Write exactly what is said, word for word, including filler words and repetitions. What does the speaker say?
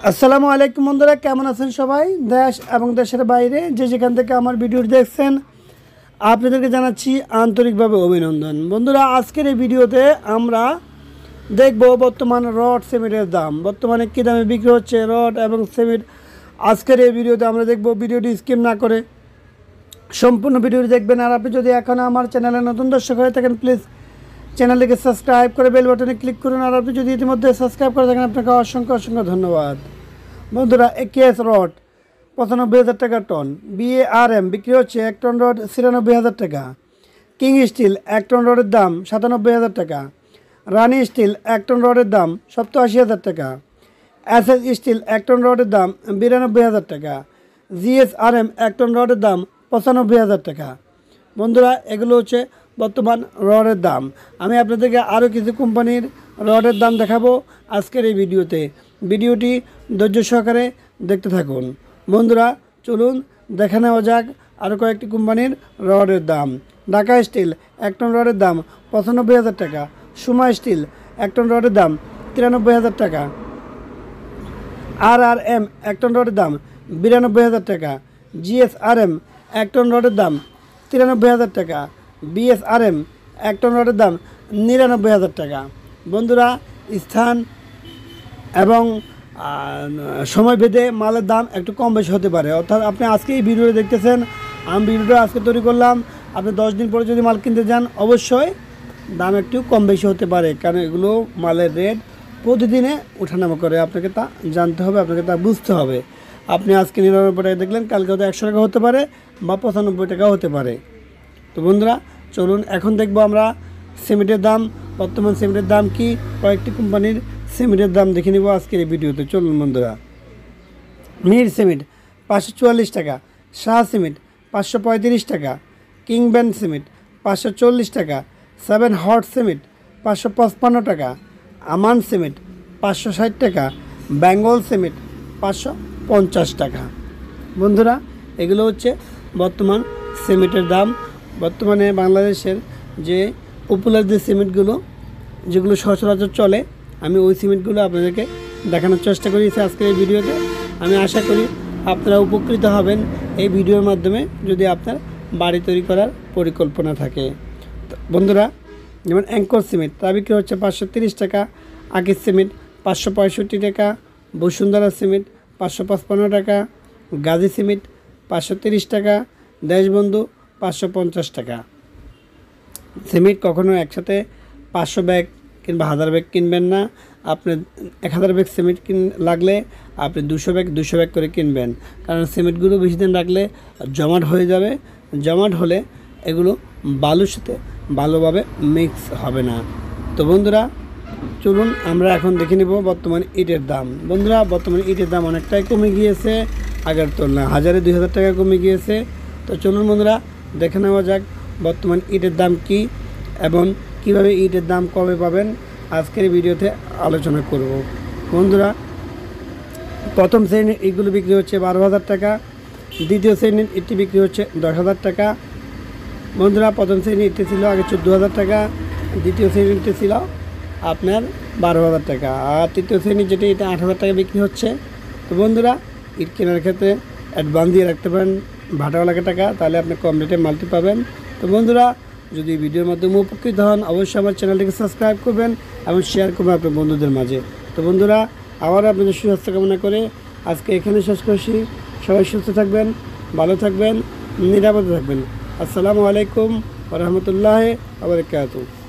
আসসালামু আলাইকুম বন্ধুরা, কেমন আছেন সবাই? দেশ এবং দেশের বাইরে যে যেখান থেকে আমার ভিডিও দেখছেন আপনাদেরকে জানাচ্ছি আন্তরিকভাবে অভিনন্দন। বন্ধুরা, আজকের এই ভিডিওতে আমরা দেখব বর্তমান রড সিমেন্টের দাম, বর্তমানে কী দামে বিক্রি হচ্ছে রড এবং সিমেন্ট। আজকের এই ভিডিওতে আমরা দেখব। ভিডিওটি স্কিপ না করে সম্পূর্ণ ভিডিওটি দেখবেন। আর আপনি যদি এখনও আমার চ্যানেলে নতুন দর্শক হয়ে থাকেন, প্লিজ চ্যানেলটিকে সাবস্ক্রাইব করে বেল বাটনে ক্লিক করুন। আর আপনি যদি ইতিমধ্যে সাবস্ক্রাইব করে থাকেন, আপনাকে অসংখ্য অসংখ্য ধন্যবাদ। বন্ধুরা, একেএস রড পঁচানব্বই হাজার টাকা টন, বিএআরএম বিক্রি হচ্ছে এক টন রড ছিয়ানব্বই হাজার টাকা, কিং স্টিল এক টন রডের দাম সাতানব্বই হাজার টাকা, রানি স্টিল এক টন রডের দাম সপ্তাশি হাজার টাকা, এসএস স্টিল এক টন রডের দাম বিরানব্বই হাজার টাকা, জিএসআরএম এক টন রডের দাম পঁচানব্বই হাজার টাকা। বন্ধুরা, এগুলো হচ্ছে বর্তমান রডের দাম। আমি আপনাদেরকে আরও কিছু কোম্পানির রডের দাম দেখাবো আজকের এই ভিডিওতে। ভিডিওটি ধৈর্য সহকারে দেখতে থাকুন। বন্ধুরা, চলুন দেখে নেওয়া যাক আরও কয়েকটি কোম্পানির রডের দাম। ঢাকা স্টিল এক টন রডের দাম পঁচানব্বই হাজার টাকা, সুমা স্টিল এক টন রডের দাম তিরানব্বই হাজার টাকা, আর আর এম এক টন রডের দাম বিরানব্বই হাজার টাকা, জিএসআরএম এক টন রডের দাম তিরানব্বই হাজার টাকা, বিএসআরএম এক টন রডের দাম নিরানব্বই হাজার টাকা। বন্ধুরা, স্থান এবং সময় ভেদে মালের দাম একটু কম বেশি হতে পারে। অর্থাৎ আপনি আজকে এই ভিডিওটা দেখতেছেন, আমি ভিডিওটা আজকে তৈরি করলাম, আপনি দশ দিন পরে যদি মাল কিনতে যান অবশ্যই দাম একটু কম বেশি হতে পারে, কারণ এগুলো মালের রেট প্রতিদিনে ওঠানামা করে। আপনাকে তা জানতে হবে, আপনাকে তা বুঝতে হবে। আপনি আজকে নিরানব্বই টাকা দেখলেন, কালকে হয়তো একশো টাকা হতে পারে বা পঁচানব্বই টাকা হতে পারে। তো বন্ধুরা, চলুন এখন দেখব আমরা সিমেন্টের দাম, বর্তমান সিমেন্টের দাম কি, কয়েকটি কোম্পানির সিমেন্টের দাম দেখে নেব আজকের এই ভিডিওতে। চলুন বন্ধুরা, মির সিমেন্ট পাঁচশো চুয়াল্লিশ টাকা, শাহ সিমেন্ট পাঁচশো পঁয়ত্রিশ টাকা, কিংব্যান্ড সিমেন্ট পাঁচশো চল্লিশ টাকা, সেভেন হট সিমেন্ট পাঁচশো পঁচপান্ন টাকা, আমান সিমেন্ট পাঁচশো ষাট টাকা, বেঙ্গল সিমেন্ট পাঁচশো পঞ্চাশ টাকা। বন্ধুরা, এগুলো হচ্ছে বর্তমান সিমেন্টের দাম। বর্তমানে বাংলাদেশের যে পপুলার যে সিমেন্টগুলো, যেগুলো সচরাচর চলে, আমি ওই সিমেন্টগুলো আপনাদেরকে দেখানোর চেষ্টা করেছি আজকের এই ভিডিওতে। আমি আশা করি আপনারা উপকৃত হবেন এই ভিডিওর মাধ্যমে, যদি আপনার বাড়ি তৈরি করার পরিকল্পনা থাকে। বন্ধুরা, যেমন অ্যাঙ্কর সিমেন্ট তা বিক্রি হচ্ছে পাঁচশো তিরিশ টাকা, আকিস সিমেন্ট পাঁচশো পঁয়ষট্টি টাকা, বসুন্ধরা সিমেন্ট পাঁচশো পঁচপান্ন টাকা, গাজী সিমেন্ট পাঁচশো তিরিশ টাকা, দেশবন্ধু পাঁচশো পঞ্চাশ টাকা। সিমেন্ট কখনো একসাথে পাঁচশো ব্যাগ কিংবা হাজার ব্যাগ কিনবেন না। আপনি এক হাজার ব্যাগ সিমেন্ট কিন লাগলে আপনি দুশো ব্যাগ দুশো ব্যাগ করে কিনবেন, কারণ সিমেন্টগুলো বেশি দিন রাখলে জমাট হয়ে যাবে। জমাট হলে এগুলো বালুর সাথে ভালোভাবে মিক্স হবে না। তো বন্ধুরা, চলুন আমরা এখন দেখে নেব বর্তমান ইটের দাম। বন্ধুরা, বর্তমানে ইটের দাম অনেকটাই কমে গিয়েছে, আগের তুলনায় হাজারে দুই হাজার টাকা কমে গিয়েছে। তো চলুন বন্ধুরা, দেখে নেওয়া যাক বর্তমান ইটের দাম কি এবং কিভাবে ইটের দাম কমে পাবেন আজকের ভিডিওতে আলোচনা করব। বন্ধুরা, প্রথম শ্রেণীর ইটগুলো বিক্রি হচ্ছে বারো হাজার টাকা, দ্বিতীয় শ্রেণীর ইটটি বিক্রি হচ্ছে দশ হাজার টাকা। বন্ধুরা, প্রথম শ্রেণীর ইটটি ছিল আগে চোদ্দো হাজার টাকা, দ্বিতীয় শ্রেণীর ইটটি ছিল আপনার বারো হাজার টাকা, আর তৃতীয় শ্রেণীর যেটি এটা আট হাজার টাকা বিক্রি হচ্ছে। তো বন্ধুরা, ইট কেনার ক্ষেত্রে অ্যাডভান্স দিয়ে রাখতে পারেন ভাটাওয়ালাকে টাকা, তাহলে আপনি কম রেটে মালটি পাবেন। তো বন্ধুরা, যদি ভিডিওর মাধ্যমে উপকৃত হন অবশ্যই আমার চ্যানেলটিকে সাবস্ক্রাইব করবেন এবং শেয়ার করবেন আপনার বন্ধুদের মাঝে। তো বন্ধুরা, আবার আপনাদের সুস্বাস্থ্য কামনা করে আজকে এখানে শেষ করছি। সবাই সুস্থ থাকবেন, ভালো থাকবেন, নিরাপদে থাকবেন। আসসালামু আলাইকুম ওয়া রাহমাতুল্লাহি ওয়া বারাকাতুহু।